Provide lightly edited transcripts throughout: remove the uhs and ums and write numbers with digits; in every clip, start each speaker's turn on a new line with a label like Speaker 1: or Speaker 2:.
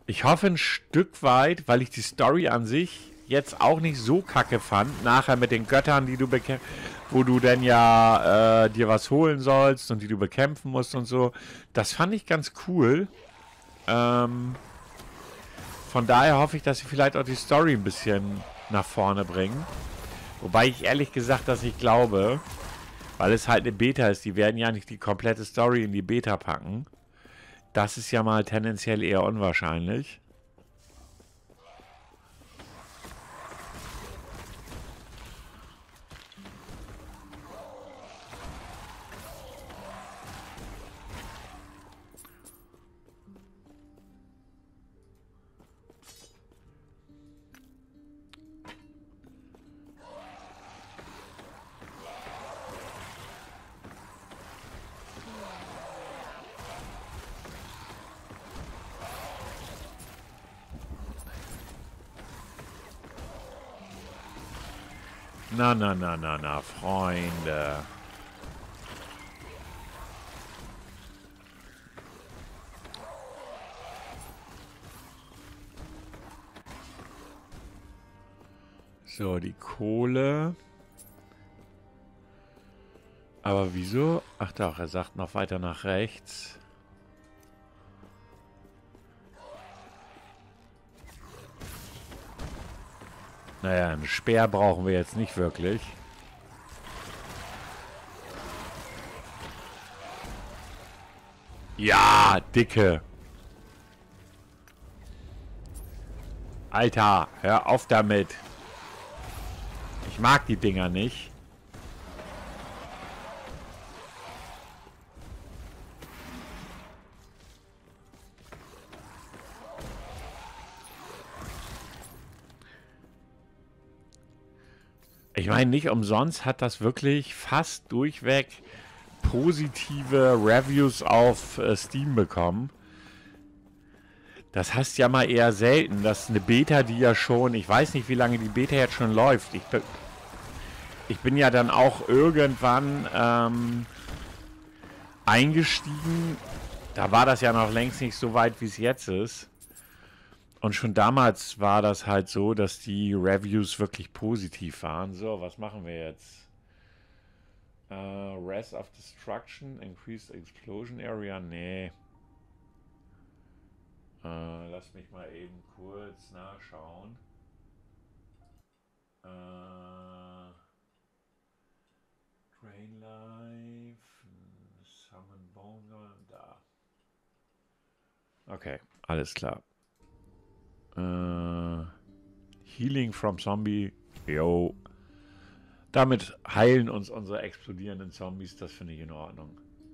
Speaker 1: Ich hoffe ein Stück weit, weil ich die Story an sich jetzt auch nicht so kacke fand. Nachher mit den Göttern, die du bekämpfst, wo du dann ja dir was holen sollst und die du bekämpfen musst und so. Das fand ich ganz cool. Ähm, von daher hoffe ich, dass sie vielleicht auch die Story ein bisschen nach vorne bringen. Wobei ich ehrlich gesagt, dass ich glaube, weil es halt eine Beta ist, die werden ja nicht die komplette Story in die Beta packen. Das ist ja mal tendenziell eher unwahrscheinlich. Na, na, na, na, na, Freunde. So, die Kohle. Aber wieso? Ach doch, er sagt noch weiter nach rechts. Naja, einen Speer brauchen wir jetzt nicht wirklich. Ja, Dicke. Alter, hör auf damit. Ich mag die Dinger nicht. Ich meine, nicht umsonst hat das wirklich fast durchweg positive Reviews auf Steam bekommen. Das hast ja mal eher selten, dass eine Beta, die ja schon, ich weiß nicht, wie lange die Beta jetzt schon läuft. Ich bin ja dann auch irgendwann eingestiegen. Da war das ja noch längst nicht so weit, wie es jetzt ist. Und schon damals war das halt so, dass die Reviews wirklich positiv waren. So, was machen wir jetzt? Rest of Destruction, Increased Explosion Area? Nee. Lass mich mal eben kurz nachschauen. Drain Life, Summon Bone, da. Okay, alles klar. Healing from Zombie. Jo. Damit heilen uns unsere explodierenden Zombies. Das finde ich in Ordnung.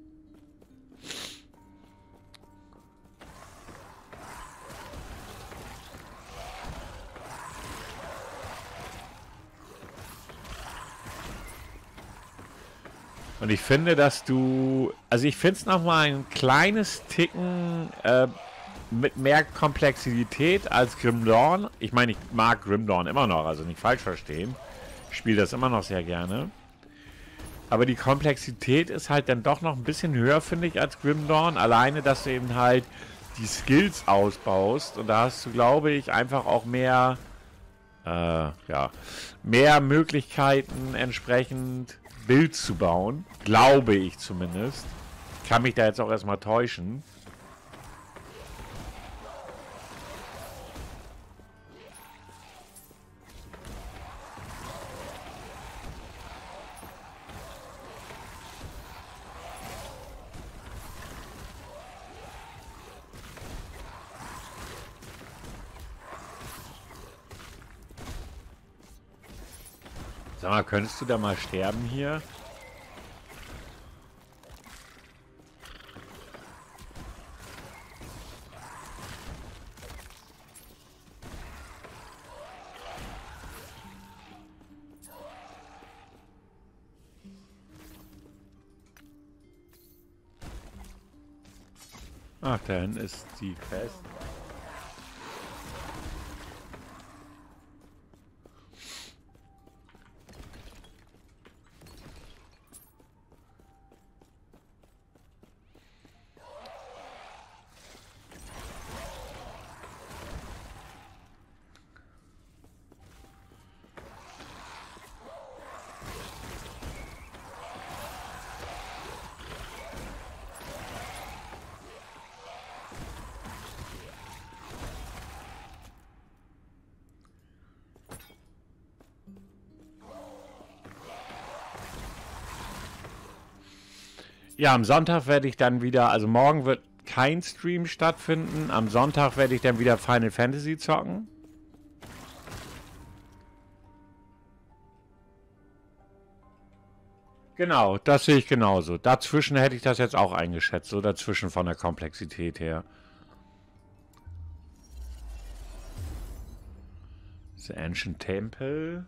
Speaker 1: Und ich finde, dass du... Also ich finde es nochmal ein kleines Ticken... mit mehr Komplexität als Grim Dawn. Ich meine, ich mag Grim Dawn immer noch, also nicht falsch verstehen. Ich spiele das immer noch sehr gerne. Aber die Komplexität ist halt dann doch noch ein bisschen höher, finde ich, als Grim Dawn. Alleine, dass du eben halt die Skills ausbaust. Und da hast du, glaube ich, einfach auch mehr, ja, mehr Möglichkeiten, entsprechend Bild zu bauen. Glaube ich zumindest. Kann mich da jetzt auch erstmal täuschen. Sag mal, könntest du da mal sterben hier? Ach, da hinten ist die Quest. Ja, am Sonntag werde ich dann wieder, also morgen wird kein Stream stattfinden. Am Sonntag werde ich dann wieder Final Fantasy zocken. Genau, das sehe ich genauso. Dazwischen hätte ich das jetzt auch eingeschätzt, so dazwischen von der Komplexität her. The Ancient Temple.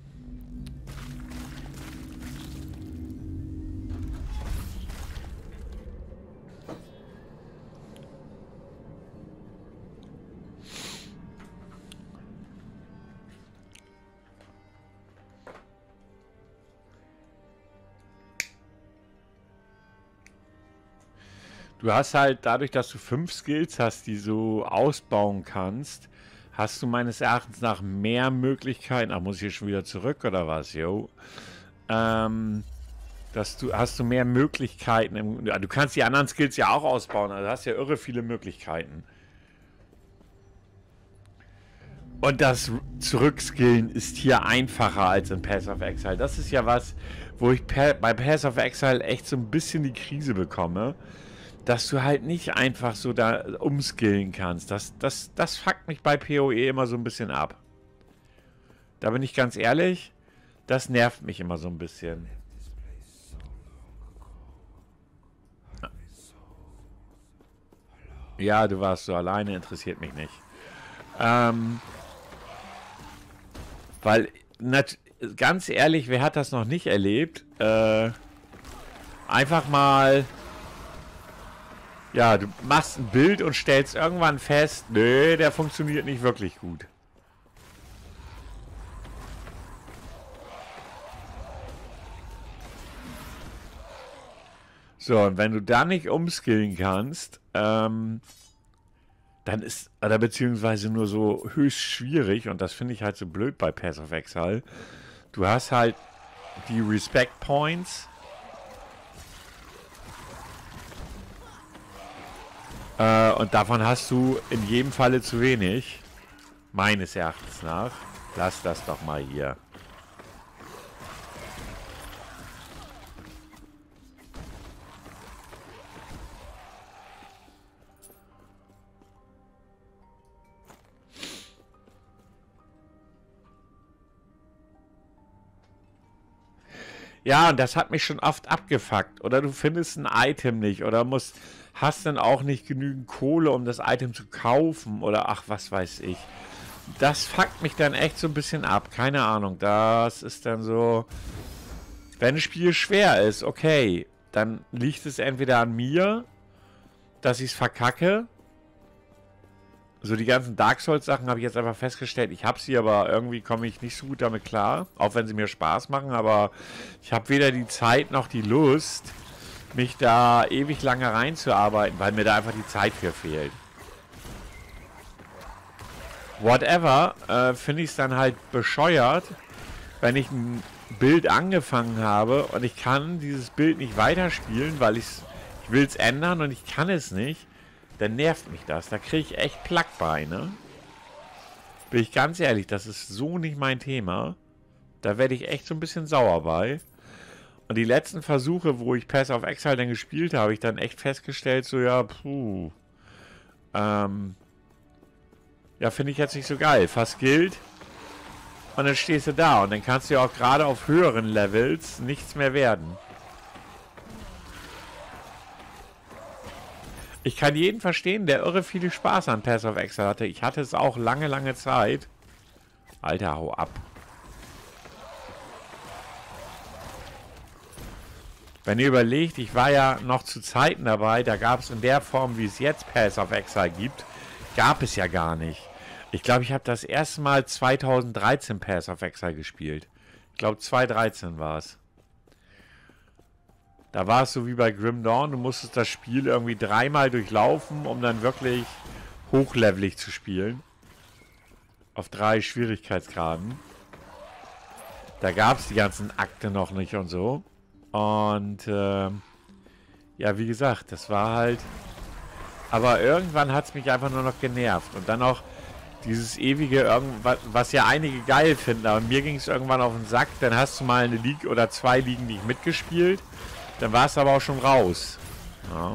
Speaker 1: Du hast halt dadurch, dass du 5 Skills hast, die du ausbauen kannst, hast du meines Erachtens nach mehr Möglichkeiten. Ach, muss ich hier schon wieder zurück oder was? Jo. Hast du mehr Möglichkeiten. Du kannst die anderen Skills ja auch ausbauen. Also hast ja irre viele Möglichkeiten. Und das Zurückskillen ist hier einfacher als in Path of Exile. Das ist ja was, wo ich bei Path of Exile echt so ein bisschen die Krise bekomme. Dass du halt nicht einfach so da umskillen kannst. Das fuckt mich bei PoE immer so ein bisschen ab. Da bin ich ganz ehrlich, das nervt mich immer so ein bisschen. Ja, du warst so alleine, interessiert mich nicht. Weil, ganz ehrlich, wer hat das noch nicht erlebt? Einfach mal... Ja, du machst ein Bild und stellst irgendwann fest, nö, der funktioniert nicht wirklich gut. So, und wenn du da nicht umskillen kannst, dann ist, oder beziehungsweise nur so höchst schwierig, und das finde ich halt so blöd bei Path of Exile, du hast halt die Respect Points. Und davon hast du in jedem Falle zu wenig. Meines Erachtens nach. Lass das doch mal hier. Ja, und das hat mich schon oft abgefuckt. Oder du findest ein Item nicht. Oder hast dann auch nicht genügend Kohle, um das Item zu kaufen. Oder ach, was weiß ich. Das fuckt mich dann echt so ein bisschen ab. Keine Ahnung. Das ist dann so... Wenn ein Spiel schwer ist, okay. Dann liegt es entweder an mir, dass ich es verkacke. So die ganzen Dark Souls Sachen habe ich jetzt einfach festgestellt. Ich habe sie, aber irgendwie komme ich nicht so gut damit klar. Auch wenn sie mir Spaß machen. Aber ich habe weder die Zeit noch die Lust, mich da ewig lange reinzuarbeiten, weil mir da einfach die Zeit für fehlt. Whatever, finde ich es dann halt bescheuert, wenn ich ein Bild angefangen habe und ich kann dieses Bild nicht weiterspielen, weil ich will es ändern und ich kann es nicht. Dann nervt mich das. Da kriege ich echt Plack bei, ne? Bin ich ganz ehrlich, das ist so nicht mein Thema. Da werde ich echt so ein bisschen sauer bei. Und die letzten Versuche, wo ich Path of Exile dann gespielt habe, habe ich dann echt festgestellt, so ja, puh. Ja, finde ich jetzt nicht so geil. Verskillt. Und dann stehst du da. Und dann kannst du ja auch gerade auf höheren Levels nichts mehr werden. Ich kann jeden verstehen, der irre viel Spaß an Path of Exile hatte. Ich hatte es auch lange, lange Zeit. Alter, hau ab. Wenn ihr überlegt, ich war ja noch zu Zeiten dabei, da gab es in der Form, wie es jetzt Path of Exile gibt, gab es ja gar nicht. Ich glaube, ich habe das erste Mal 2013 Path of Exile gespielt. Ich glaube, 2013 war es. Da war es so wie bei Grim Dawn, du musstest das Spiel irgendwie 3-mal durchlaufen, um dann wirklich hochlevelig zu spielen. Auf 3 Schwierigkeitsgraden. Da gab es die ganzen Akte noch nicht und so. Und ja, wie gesagt, das war halt... Aber irgendwann hat es mich einfach nur noch genervt. Und dann auch dieses ewige, was ja einige geil finden, aber mir ging es irgendwann auf den Sack. Dann hast du mal eine League oder 2 Ligen nicht mitgespielt. Dann war es aber auch schon raus. Ja.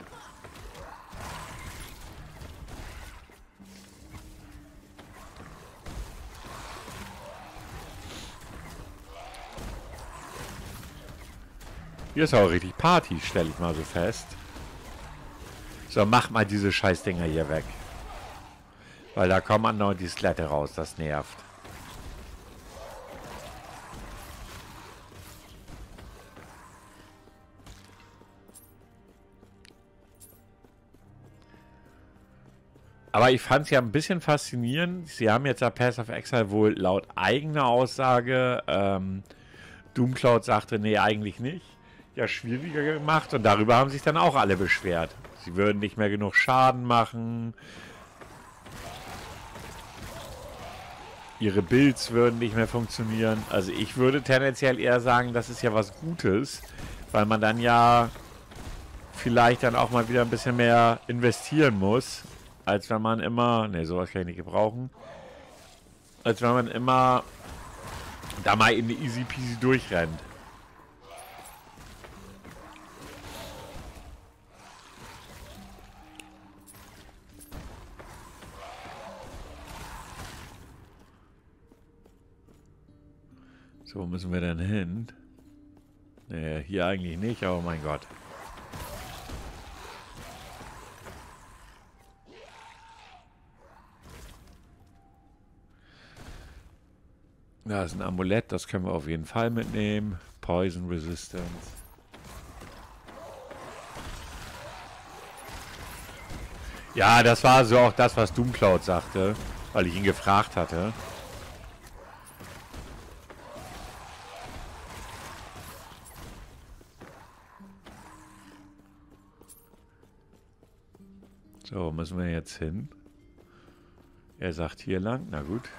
Speaker 1: Hier ist auch richtig Party, stelle ich mal so fest. So, mach mal diese Scheißdinger hier weg. Weil da kommen andauernd die Skelette raus, das nervt. Aber ich fand es ja ein bisschen faszinierend. Sie haben jetzt ja Path of Exile wohl laut eigener Aussage, Doomcloud sagte, nee, eigentlich nicht, ja schwieriger gemacht. Und darüber haben sich dann auch alle beschwert. Sie würden nicht mehr genug Schaden machen. Ihre Builds würden nicht mehr funktionieren. Also ich würde tendenziell eher sagen, das ist ja was Gutes, weil man dann ja vielleicht dann auch mal wieder ein bisschen mehr investieren muss, als wenn man immer, ne, sowas kann ich nicht gebrauchen, als wenn man immer da mal in die easy peasy durchrennt. So, wo müssen wir denn hin? Nee, hier eigentlich nicht, aber mein Gott. Da ist ein Amulett, das können wir auf jeden Fall mitnehmen. Poison Resistance. Ja, das war so auch das, was Doomcloud sagte, weil ich ihn gefragt hatte. So, müssen wir jetzt hin? Er sagt hier lang, na gut.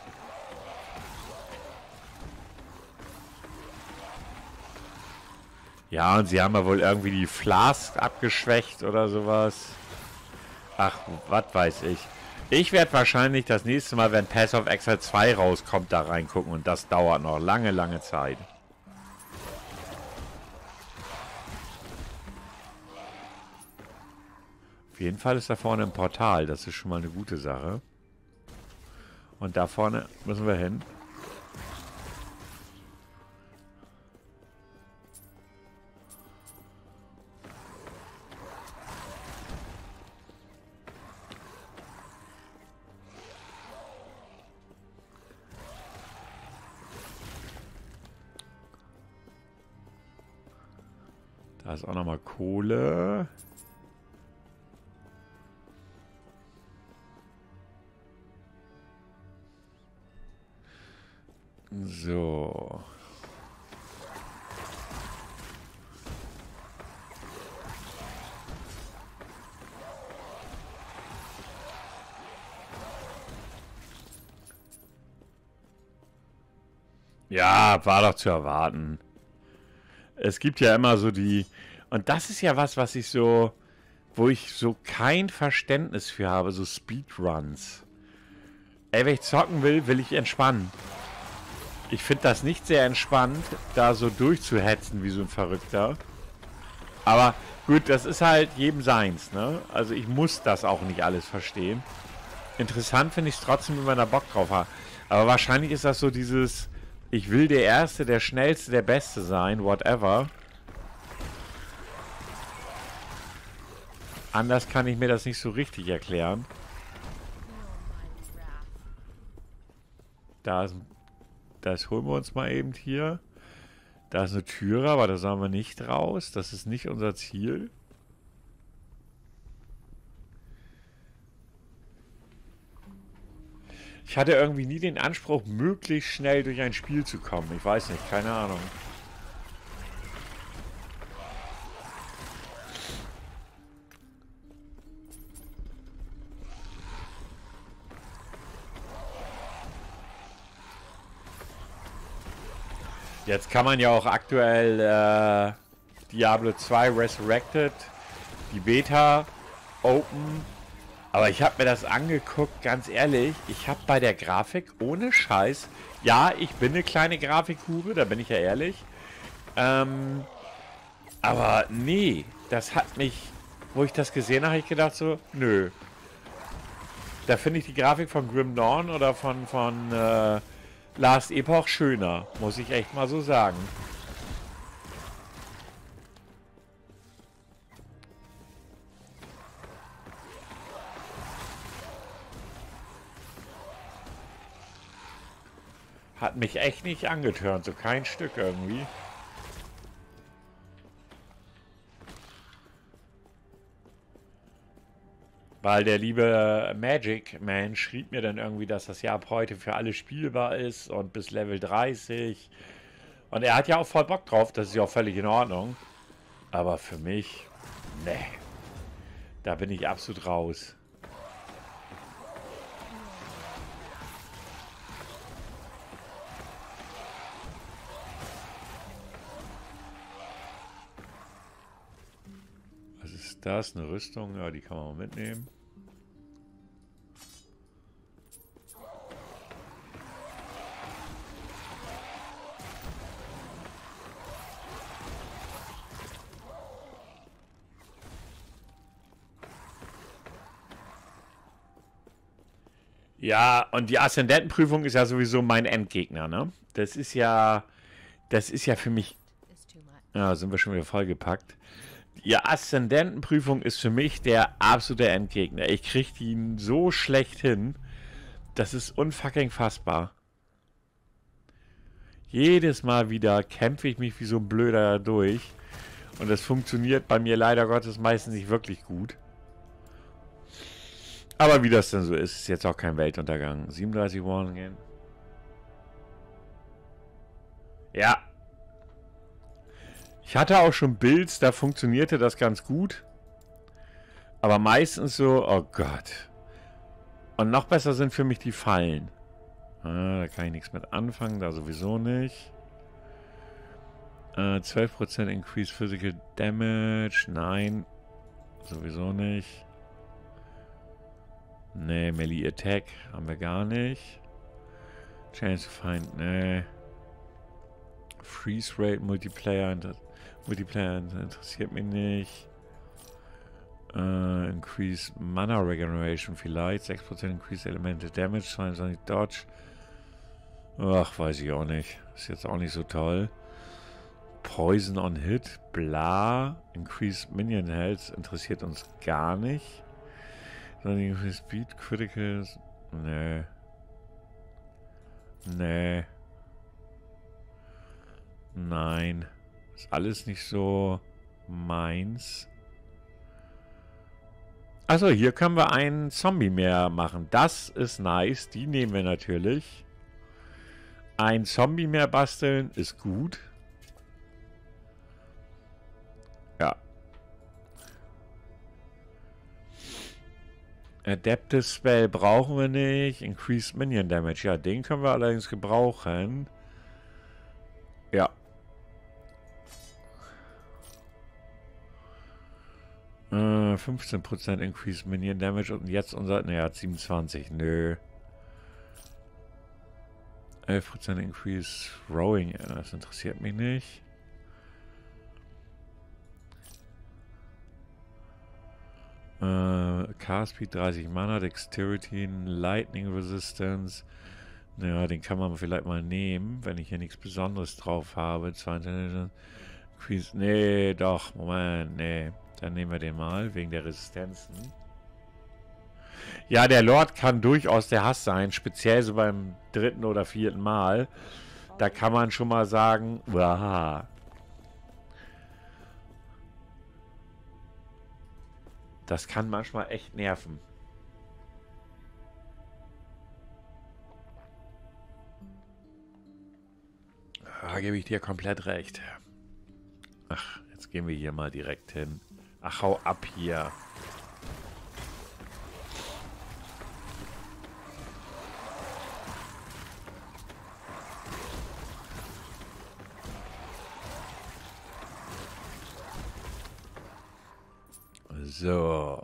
Speaker 1: Ja, und sie haben ja wohl irgendwie die Flask abgeschwächt oder sowas. Ach, was weiß ich. Ich werde wahrscheinlich das nächste Mal, wenn Path of Exile 2 rauskommt, da reingucken. Und das dauert noch lange, lange Zeit. Auf jeden Fall ist da vorne ein Portal. Das ist schon mal eine gute Sache. Und da vorne müssen wir hin. Da ist auch nochmal Kohle. So. Ja, war doch zu erwarten. Es gibt ja immer so die... Und das ist ja was ich so... Wo ich so kein Verständnis für habe, so Speedruns. Ey, wenn ich zocken will, will ich entspannen. Ich finde das nicht sehr entspannt, da so durchzuhetzen wie so ein Verrückter. Aber gut, das ist halt jedem seins, ne? Also ich muss das auch nicht alles verstehen. Interessant finde ich es trotzdem, wenn man da Bock drauf hat. Aber wahrscheinlich ist das so dieses... Ich will der Erste, der Schnellste, der Beste sein, whatever. Anders kann ich mir das nicht so richtig erklären. Das holen wir uns mal eben hier. Da ist eine Türe, aber da sollen wir nicht raus. Das ist nicht unser Ziel. Ich hatte irgendwie nie den Anspruch, möglichst schnell durch ein Spiel zu kommen. Ich weiß nicht, keine Ahnung. Jetzt kann man ja auch aktuell Diablo 2 Resurrected, die Beta, Open. Aber ich habe mir das angeguckt, ganz ehrlich, ich habe bei der Grafik ohne Scheiß, ja, ich bin eine kleine Grafikhure, da bin ich ja ehrlich, Aber nee, das hat mich, wo ich das gesehen habe, ich gedacht so, nö. Da finde ich die Grafik von Grim Dawn oder von Last Epoch schöner, muss ich echt mal so sagen. Hat mich echt nicht angetörnt, so kein Stück irgendwie. Weil der liebe Magic Man schrieb mir dann irgendwie, dass das ja ab heute für alle spielbar ist und bis Level 30. Und er hat ja auch voll Bock drauf, das ist ja auch völlig in Ordnung. Aber für mich, ne, da bin ich absolut raus. Was ist das? Eine Rüstung? Ja, die kann man auch mitnehmen. Ja, und die Aszendentenprüfung ist ja sowieso mein Endgegner, ne? Das ist ja für mich. Ja, sind wir schon wieder vollgepackt. Die Aszendentenprüfung ist für mich der absolute Endgegner. Ich kriege ihn so schlecht hin. Das ist unfucking fassbar. Jedes Mal wieder kämpfe ich mich wie so ein Blöder durch. Und das funktioniert bei mir leider Gottes meistens nicht wirklich gut. Aber wie das denn so ist, ist jetzt auch kein Weltuntergang. 37 Warningen. Ja. Ich hatte auch schon Builds, da funktionierte das ganz gut. Aber meistens so, oh Gott. Und noch besser sind für mich die Fallen. Da kann ich nichts mit anfangen, da sowieso nicht. 12% Increased Physical Damage. Nein. Sowieso nicht. Nee, Melee Attack haben wir gar nicht. Chance to find, nee. Freeze Rate Multiplayer interessiert mich nicht. Increase Mana Regeneration vielleicht. 6% Increase Elemental Damage. 22 Dodge. Ach, weiß ich auch nicht. Ist jetzt auch nicht so toll. Poison on Hit. Bla. Increase Minion Health interessiert uns gar nicht. Increase Speed Criticals. Nee. Nee. Nein. Ist alles nicht so meins. Also hier können wir einen Zombie mehr machen. Das ist nice. Die nehmen wir natürlich. Ein Zombie mehr basteln ist gut. Ja. Adaptive Spell brauchen wir nicht. Increased Minion Damage. Ja, den können wir allerdings gebrauchen. Ja. Äh, 15% Increased Minion Damage und jetzt unser... Ne, hat 27. Nö. 11% Increase Throwing. Das interessiert mich nicht. Cast Speed 30 Mana, Dexterity, Lightning Resistance. Naja, den kann man vielleicht mal nehmen, wenn ich hier nichts Besonderes drauf habe. 22. Increase. Nee, doch, Moment, nee. Dann nehmen wir den mal, wegen der Resistenzen. Ja, der Lord kann durchaus der Hass sein, speziell so beim 3. oder 4. Mal. Da kann man schon mal sagen, wow. Das kann manchmal echt nerven. Da gebe ich dir komplett recht. Ach, jetzt gehen wir hier mal direkt hin. Ach, hau ab hier. So.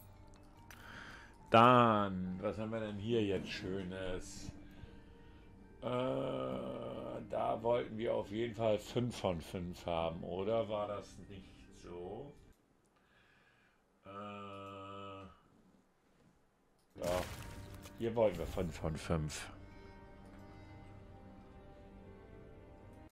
Speaker 1: Dann, was haben wir denn hier jetzt Schönes? Da wollten wir auf jeden Fall 5 von 5 haben, oder war das nicht so? Ja, hier wollten wir 5 von 5.